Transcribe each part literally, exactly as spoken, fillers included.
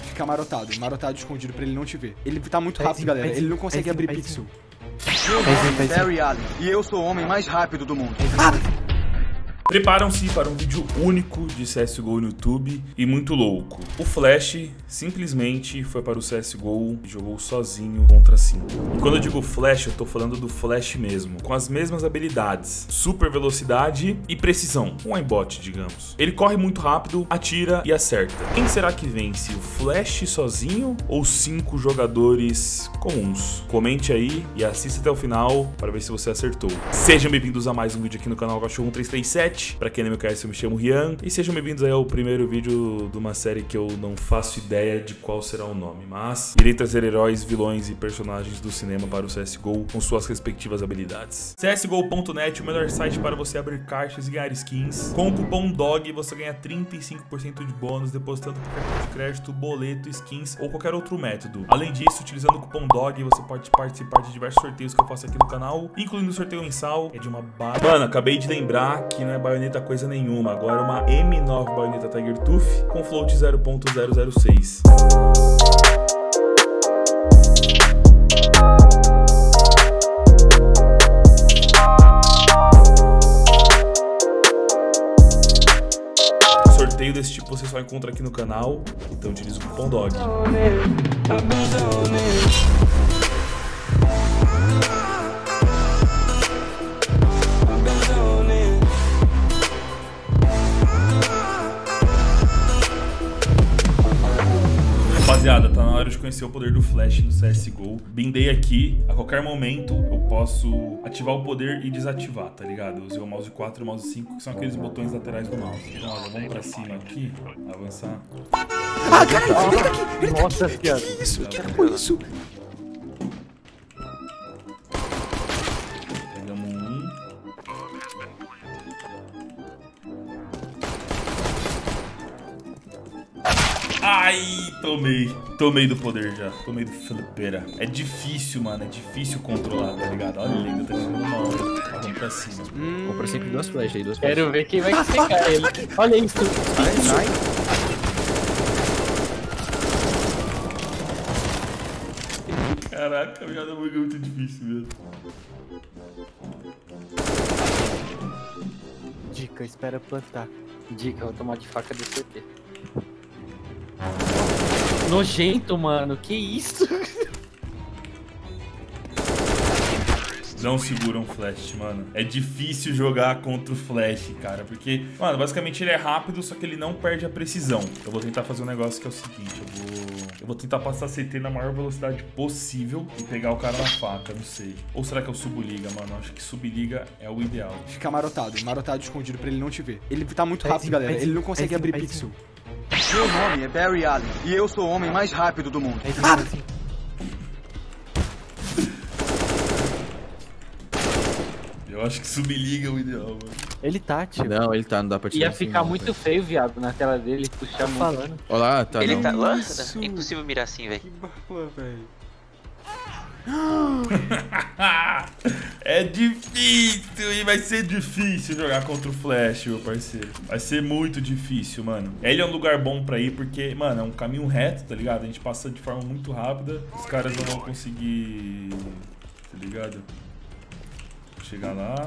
Fica marotado, marotado escondido pra ele não te ver. Ele tá muito rápido, galera. Ele não consegue abrir pixel. Meu nome é Barry Allen e eu sou o homem mais rápido do mundo. Ah! Preparam-se para um vídeo único de C S G O no YouTube e muito louco. O Flash simplesmente foi para o C S G O e jogou sozinho contra cinco. E quando eu digo Flash, eu tô falando do Flash mesmo, com as mesmas habilidades, super velocidade e precisão, um aimbot, digamos. Ele corre muito rápido, atira e acerta. Quem será que vence, o Flash sozinho ou cinco jogadores comuns? Comente aí e assista até o final para ver se você acertou. Sejam bem-vindos a mais um vídeo aqui no canal Cachorro um três três sete. Pra quem não me conhece, eu me chamo Rian. E sejam bem-vindos aí ao primeiro vídeo de uma série que eu não faço ideia de qual será o nome, mas irei trazer heróis, vilões e personagens do cinema para o C S G O com suas respectivas habilidades. C S G O ponto net, o melhor site para você abrir caixas e ganhar skins. Com o cupom D O G você ganha trinta e cinco por cento de bônus depositando por cartão de crédito, boleto, skins ou qualquer outro método. Além disso, utilizando o cupom D O G você pode participar de diversos sorteios que eu faço aqui no canal, incluindo o sorteio mensal, é de uma barra. Mano, acabei de lembrar que não é baioneta coisa nenhuma, agora é uma M nove baioneta Tiger Tooth com float zero ponto zero zero seis. Sorteio desse tipo você só encontra aqui no canal, então utilize o cupom D O G. Rapaziada, tá na hora de conhecer o poder do Flash no C S G O. Bindei aqui, a qualquer momento eu posso ativar o poder e desativar, tá ligado? Eu usei o mouse quatro e o mouse cinco, que são aqueles botões laterais do mouse. Então, olha, vamos pra cima aqui, avançar. Ah, caralho, ele tá aqui! Ele tá Nossa, aqui! Que que é isso? Que foi isso? Pegamos um. Ai, tomei. Tomei do poder já. Tomei do flipeira. É difícil, mano. É difícil controlar, tá ligado? Olha, ele ainda tá jogando uma hora. Vamos pra cima. Hum. Compra sempre duas flechas aí, duas flechas. Quero ver quem vai pegar ele. Olha isso. Sai, sai. Caraca, a jogada foi muito difícil mesmo. Dica, espera plantar. Dica, eu vou tomar de faca de C T. Nojento, mano. Que isso? Não seguram Flash, mano. É difícil jogar contra o Flash, cara. Porque, mano, basicamente ele é rápido, só que ele não perde a precisão. Eu vou tentar fazer um negócio que é o seguinte. Eu vou... Eu vou tentar passar C T na maior velocidade possível e pegar o cara na faca, não sei. Ou será que eu subo liga, mano? Acho que subliga é o ideal. Fica marotado, marotado escondido pra ele não te ver. Ele tá muito rápido, galera. Ele não consegue abrir pixel. Meu nome é Barry Allen e eu sou o homem mais rápido do mundo. Ah! Eu acho que subliga é o ideal, mano. Ele tá, tio. Não, ele tá, não dá pra tirar. Ia assim, ficar não, muito velho. feio, viado, na tela dele, puxar muito. Falando. Olha lá, tá Ele não. tá lá? Isso. É impossível mirar assim, velho. Que bala, velho. É difícil e vai ser difícil jogar contra o Flash, meu parceiro. Vai ser muito difícil, mano. Ele é um lugar bom pra ir porque, mano, é um caminho reto, tá ligado? A gente passa de forma muito rápida. Os caras não vão conseguir, tá ligado? Chegar lá.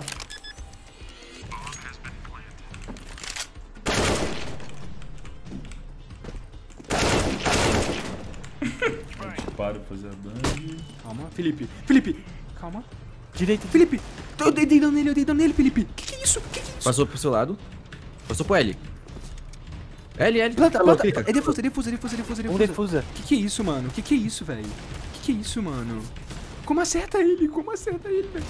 Para fazer a bang. Calma, Felipe. Felipe, calma. Direito. Felipe, eu dei dei dano nele, eu dei dano nele, Felipe. Que que é isso? Que que é isso? Passou pro seu lado. Passou pro L. L, L. Planta, Tá, planta. fica. É defusa, é defusa, é defusa, é defusa, é Um defusa. defusa. Que que é isso, mano? Que que é isso, velho? Que que é isso, mano? Como acerta ele? Como acerta ele, velho?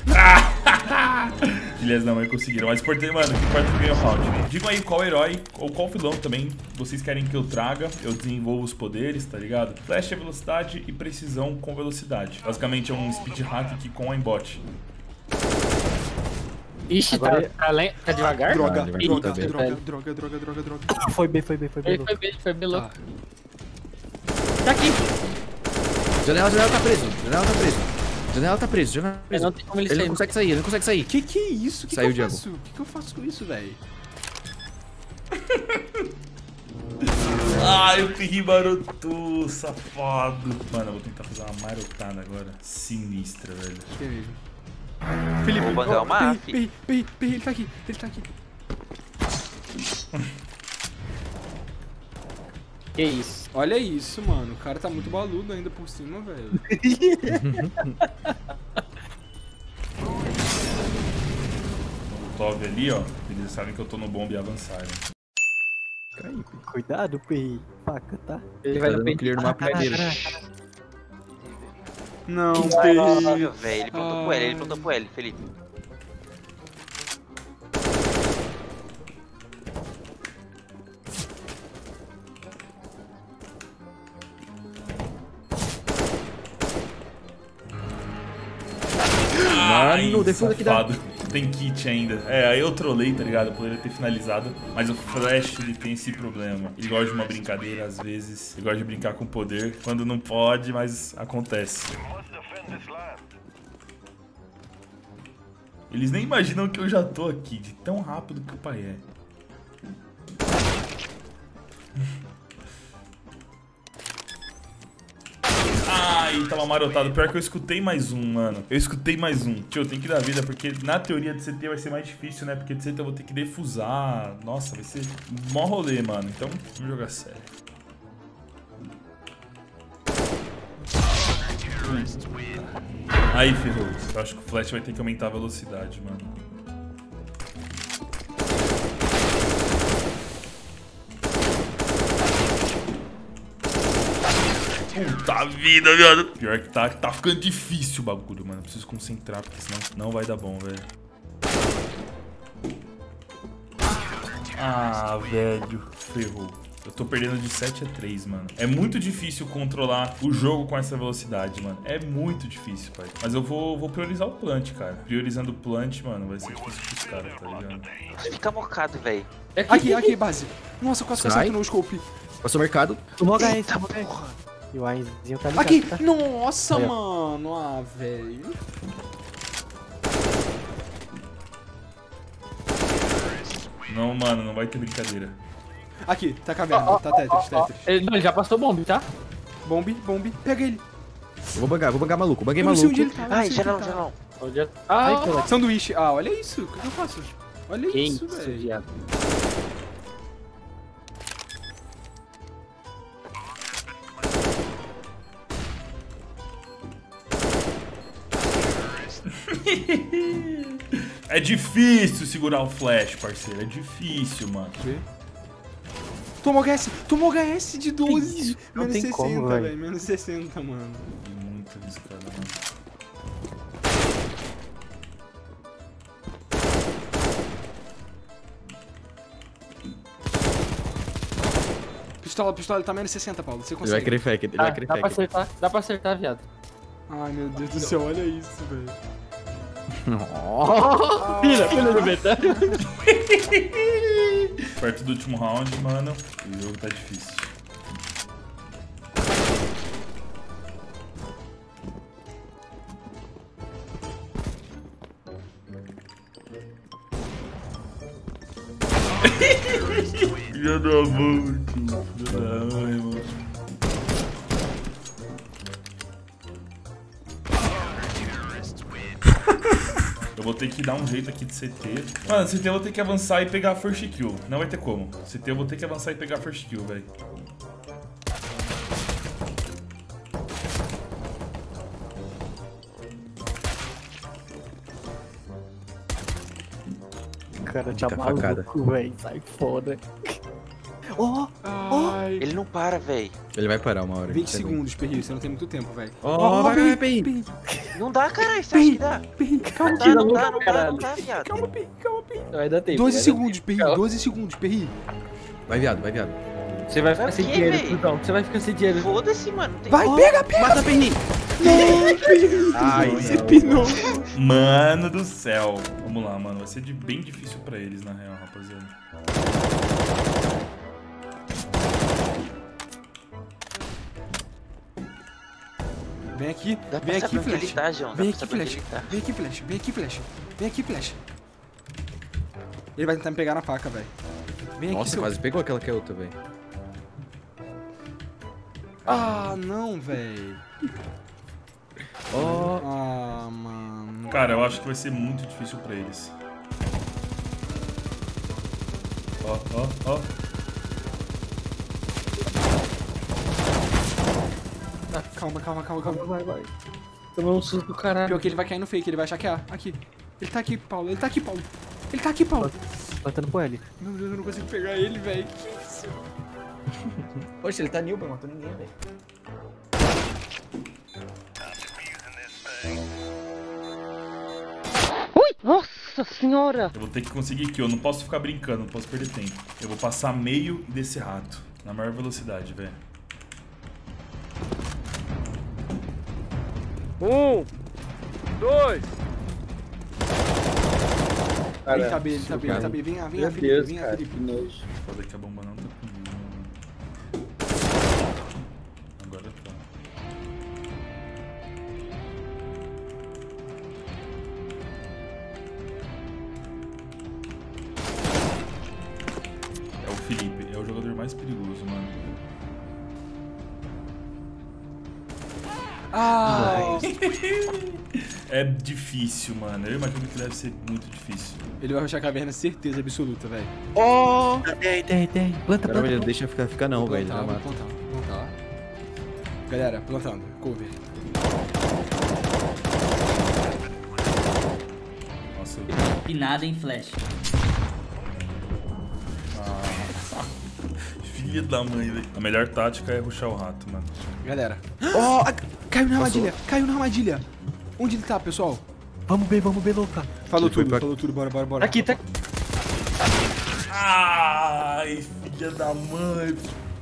Filhas da mãe conseguiram. Mas importante, mano, que parte do ganho round. Digam aí qual herói ou qual vilão também vocês querem que eu traga. Eu desenvolvo os poderes, tá ligado? Flash é velocidade e precisão com velocidade. Basicamente é um speed hack aqui com aimbot. Ixi, Agora- tá, tá, le- tá devagar? Droga, ele vai droga, tá bem. droga, droga, droga, droga, droga. Foi bem, foi bem, foi bem. Ele foi bem, foi bem louco. Tá. Tá aqui. Janela, janela tá preso. Janela tá preso. Janela tá preso. Janela tá preso. Não tem como ele Ele não sair. consegue sair, ele não consegue sair. Que que é isso? Que Saiu, que eu Diego. faço? Que que eu faço com isso, velho? Ai, o Perry marotou, safado. Mano, eu vou tentar fazer uma marotada agora. Sinistra, velho. Que mesmo. Felipe, Vou bangar oh, uma Perry, af. Perry, Perry, Perry, ele tá aqui, ele tá aqui. Que isso? Olha isso, mano. O cara tá muito baludo ainda por cima, velho. O Tove ali, ó. Eles sabem que eu tô no bombe e avançarem. Cuidado, P. Faca, tá? Ele Tá vai no dando peito. clear no mapa inteiro. Não, Caralho, Perry. velho. Ele plantou pro L, ele plantou pro L, Felipe. Mano, defusa que dá. safado. Tem kit ainda. É, aí eu trolei, tá ligado? Eu poderia ter finalizado. Mas o Flash, ele tem esse problema. Ele gosta de uma brincadeira, às vezes. Ele gosta de brincar com poder. Quando não pode, mas acontece. Eles nem imaginam que eu já tô aqui, de tão rápido que o pai é. Ai, tava marotado. Pior que eu escutei mais um, mano. Eu escutei mais um. Tio, eu tenho que dar vida, porque na teoria de C T vai ser mais difícil, né? Porque de C T eu vou ter que defusar. Nossa, vai ser mó rolê, mano. Então, vamos jogar sério. Aí, ferrou. Eu acho que o Flash vai ter que aumentar a velocidade, mano. Puta vida, viado. Pior que tá, tá ficando difícil o bagulho, mano. Eu preciso concentrar, porque senão não vai dar bom, velho. Ah, velho. Ferrou. Eu tô perdendo de sete a três, mano. É muito difícil controlar o jogo com essa velocidade, mano. É muito difícil, pai. Mas eu vou, vou priorizar o plant, cara. Priorizando o plant, mano, vai ser difícil pros caras, tá ligado? Fica mocado, velho. Aqui, aqui, base. Nossa, quase que Sai. acertou no scope. Passou o mercado. Tomou H S, tomou H S. E o Ainzinho tá ligado, Aqui! tá? Nossa, Aí, ó. mano. Ah, velho. Não, mano, não vai ter brincadeira. Aqui, tá caverna, tá Tetris, Tetris. Ele, não, ele já passou bomb, tá? Bombe, bombe, pega ele. Eu vou bangar, vou bangar maluco. Banguei Eu não sei onde maluco. ele tá. eu não Ai, sei já onde não, ele já tá. não. Onde é? Ah, Ai, pô. sanduíche. Ah, olha isso. O que que eu faço? Olha Que isso, isso, velho. viado. É difícil segurar o Flash, parceiro. É difícil, mano. Tomou H S, tomou H S de doze. Não Menos tem como, sessenta, velho. velho. Menos sessenta, mano. Muito arriscado, mano. Pistola, pistola, ele tá menos sessenta, Paulo. Você Ele vai consegue. querer fake, ele Ah, vai querer dá pra fake. acertar, dá pra acertar, viado. Ai, meu Deus do céu, olha isso, velho. Filha, filha do Betão. Perto do último round, mano, o jogo tá difícil. Filha da mãe, tio. Filha da mãe, mano. Eu vou ter que dar um jeito aqui de C T. Mano, C T eu vou ter que avançar e pegar a first kill. Não vai ter como. C T eu vou ter que avançar e pegar a first kill, velho. Cara, tá Fica facada. maluco, velho. Sai fora. Ó, Ai. Ele não para, velho. Ele vai parar uma hora. vinte isso é bom. segundos, Perry. Você não tem muito tempo, velho. Ó, vai, vai, vai. Não dá, caralho. Você acha que dá? Perry, calma, Não dá, Perry. não dá, não dá, Caralho. não dá, viado. Calma, Perry, calma, Perry. vai dar tempo. doze vai dar segundos, Perry. Calma. doze segundos, Perry. Vai, viado, vai, viado. tempo. Você vai ficar Vai sem quê, dinheiro, véi? Cruzão. Você vai ficar sem dinheiro. Foda-se, mano. Não tem Vai, como. pega, pega. Mata Perry. Ai, Ai, você não. pinou. Mano do céu. Vamos lá, mano. Vai ser de bem difícil pra eles, na real, rapaziada. Vem aqui, Dá pra vem saber aqui, onde ele Flash. tá, João. Dá Vem pra aqui, saber onde Flash. ele tá. Vem aqui, Flash. Vem aqui, Flash. Vem aqui, Flash. Ele vai tentar me pegar na faca, velho. Vem aqui, Nossa, seu... quase pegou aquela que é outra, velho. Ah, não, velho. Ó. Ah, mano. Cara, eu acho que vai ser muito difícil pra eles. Ó, ó, ó. Calma, calma, calma, calma. Vai, vai. Tomou um susto do caralho. Pior que ele vai cair no fake, ele vai achar que é. Aqui. Ele tá aqui, Paulo. Ele tá aqui, Paulo. Ele tá aqui, Paulo. Batendo pro L. Meu Deus, eu não consigo pegar ele, velho. Que isso? Poxa, ele tá new, não matou ninguém, velho. Ui, nossa senhora! Eu vou ter que conseguir aqui, eu não posso ficar brincando, não posso perder tempo. Eu vou passar meio desse rato, na maior velocidade, velho. Um, dois. Cara, Ele tá bem, ele tá bem, ele tá bem. Vem, vem, Meu Felipe, Deus, vem, cara, Felipe. que nojo. Foda que a bomba não tá comigo, mano. Agora tá. É o Felipe, é o jogador mais perigoso, mano. Ah! É difícil, mano. Eu imagino que deve ser muito difícil. Ele vai rushar a caverna, certeza absoluta, velho. Ó. Tem, tem, tem. Planta, Cara, planta. não deixa ficar, ficar não, velho. Plantar, Ele vou vai matar. plantar, vou plantar. Galera, plantando. Cover. Nossa, eu... E nada em flash. Filha da mãe, velho. A melhor tática é rushar o rato, mano. Galera. Ó! Oh, caiu na armadilha, caiu na armadilha. Onde ele tá, pessoal? Vamos ver, vamos ver, louca. Falou Ele foi tudo, pra- falou tudo, bora, bora, bora. Aqui, tá. Ai, filha da mãe.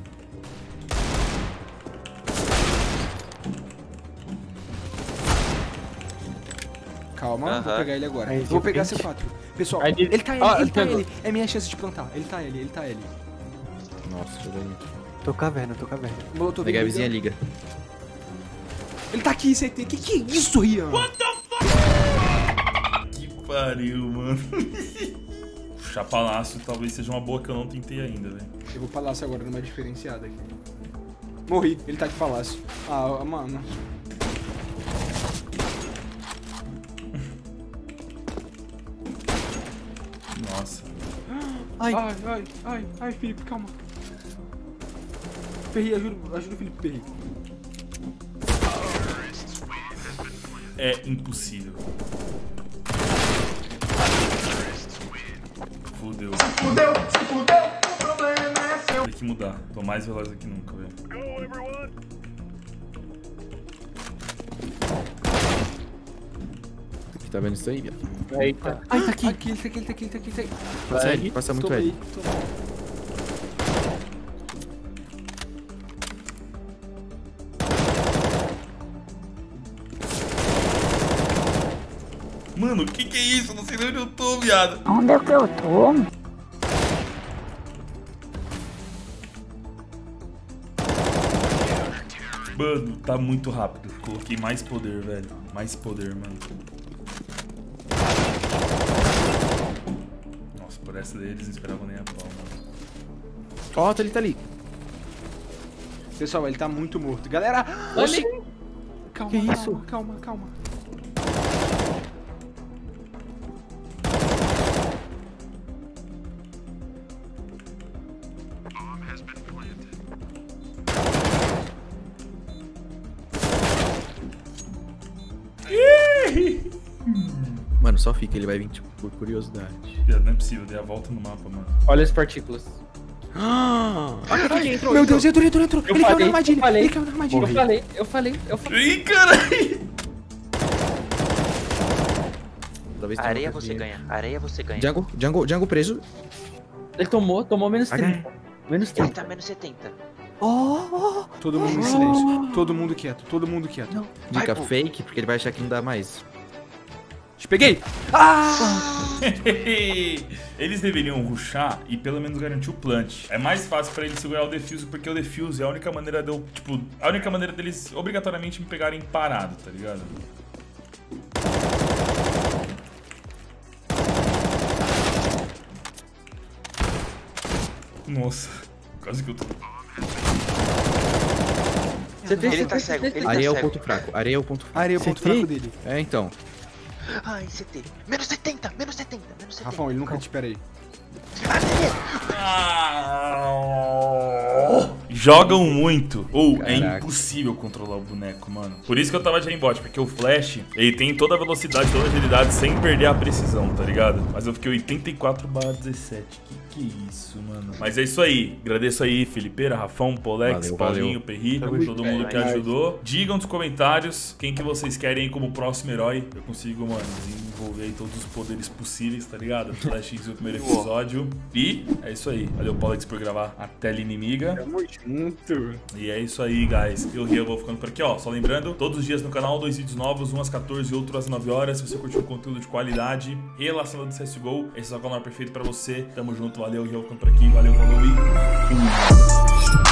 Calma, vou Aham. pegar ele agora. Aí, Vou pegar gente. C quatro. Pessoal, Aí, ele tá ele, ah, ele tá pegou. ele. É minha chance de plantar. Ele tá ele, ele tá ele. Nossa, jogou muito. Tô caverna, tô caverna. Molotov Pegar a liga. vizinha, liga. Ele tá aqui, C T. Que que é isso, Rian? Que pariu, mano. Puxar palácio talvez seja uma boa que eu não tentei ainda, velho. Eu vou palácio agora, numa diferenciada aqui. Morri, ele tá de palácio. Ah, mano. Nossa. Ai, ai, ai, ai, ai, Felipe, calma. Perri, ajuda, ajuda o Felipe, Perri. É impossível. Fudeu. Fudeu, se fudeu, o problema é seu. Tem que mudar. Tô mais veloz aqui nunca, velho. Tá vendo isso aí, viado? Eita. Ai, tá aqui. Aqui, ele tá aqui, ele tá aqui, ele tá aqui, ele tá aqui. Passa ele, passa muito Tomei, ele. tomei. Mano, que que é isso? Eu não sei nem onde eu tô, viado. Onde é que eu tô? Mano, tá muito rápido. Coloquei mais poder, velho. Mais poder, mano. Nossa, por essa daí eles não esperavam nem a pau, mano. Ó, tá ali, tá ali. Pessoal, ele tá muito morto. Galera, Oxi. calma, Que calma, isso? calma, calma. Mano, só fica, ele vai vir, tipo, por curiosidade. Viado, não é possível, dei a volta no mapa, mano. Olha as partículas. Meu Deus, entrou, entrou, entrou. Eu Ele caiu falei, na armadilha, eu falei. ele caiu na Eu armadilha. falei, eu falei, eu falei. Ih, caralho! Talvez tenha Areia uma você coisinha. ganha, areia você ganha. Django, Django, Django preso. Ele tomou, tomou menos Vai trinta. Menos Ele trinta. tá menos setenta. Oh, Todo mundo em silêncio. Todo mundo quieto, todo mundo quieto. Dica Vai, pô. fake, porque ele vai achar que não dá mais. Te peguei! Ah! Eles deveriam rushar e pelo menos garantir o plant. É mais fácil pra eles segurar o defuse, porque o defuse é a única maneira de eu, tipo, a única maneira deles obrigatoriamente me pegarem parado, tá ligado? Nossa, quase que eu tô. C T, Ele tá C T, cego, C T. ele tá Areia é o cego. ponto fraco. Areia é o ponto fraco. Areia é o ponto C T? fraco dele. É, então. Ai, C T. Menos setenta, menos setenta, menos setenta. Rafão, ele nunca te espera aí. Jogam muito. Ou é Caraca. impossível controlar o boneco, mano. Por isso que eu tava de aimbot, porque o Flash, ele tem toda a velocidade, toda a agilidade, sem perder a precisão, tá ligado? Mas eu fiquei oitenta e quatro barra dezessete. Que que é isso, mano? Mas é isso aí. Agradeço aí, Felipeira, Rafão, Polex, Valeu, Paulinho, valeu. Perri, Tamo todo junto, mundo que é nóis. ajudou. Digam nos comentários quem que vocês querem como próximo herói. Eu consigo, mano, desenvolver aí todos os poderes possíveis, tá ligado? Flash X no primeiro episódio. E é isso aí. Valeu, Polex, por gravar a tela inimiga. Tamo junto. E é isso aí, guys. Eu, Ria, vou ficando por aqui, ó. Só lembrando, todos os dias no canal, dois vídeos novos, um às quatorze e outro às nove horas. Se você curtiu conteúdo de qualidade relacionado ao C S G O, esse é o canal perfeito pra você. Tamo junto, valeu, Ria, vou ficando por aqui. Valeu, falou e...